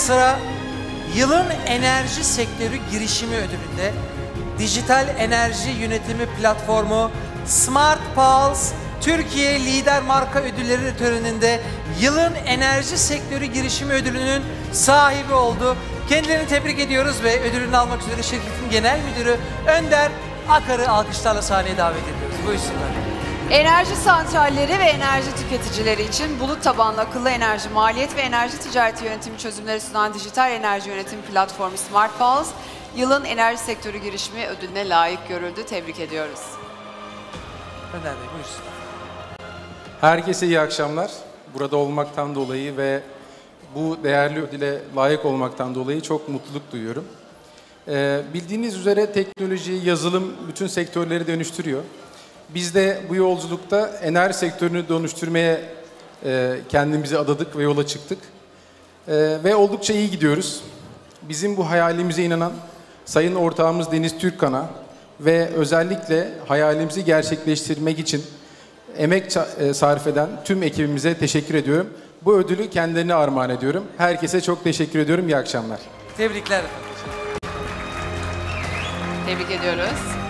sıra yılın enerji sektörü girişimi ödülünde dijital enerji yönetimi platformu Smart Pulse Türkiye Lider Marka Ödülleri töreninde yılın enerji sektörü girişimi ödülünün sahibi oldu. Kendilerini tebrik ediyoruz ve ödülünü almak üzere şirketin genel müdürü Önder Akar'ı alkışlarla sahneye davet ediyoruz. Buyursunlar. Enerji santralleri ve enerji tüketicileri için bulut tabanlı akıllı enerji maliyet ve enerji ticareti yönetimi çözümleri sunan dijital enerji yönetimi platformu Smart Pulse, yılın enerji sektörü girişimi ödülüne layık görüldü. Tebrik ediyoruz. Önder Bey buyursunlar. Herkese iyi akşamlar. Burada olmaktan dolayı ve bu değerli ödüle layık olmaktan dolayı çok mutluluk duyuyorum. Bildiğiniz üzere teknoloji, yazılım bütün sektörleri dönüştürüyor. Biz de bu yolculukta enerji sektörünü dönüştürmeye kendimizi adadık ve yola çıktık. Ve oldukça iyi gidiyoruz. Bizim bu hayalimize inanan Sayın Ortağımız Deniz Türkkan'a ve özellikle hayalimizi gerçekleştirmek için emek sarf eden tüm ekibimize teşekkür ediyorum. Bu ödülü kendilerine armağan ediyorum. Herkese çok teşekkür ediyorum. İyi akşamlar. Tebrikler. Tebrik ediyoruz.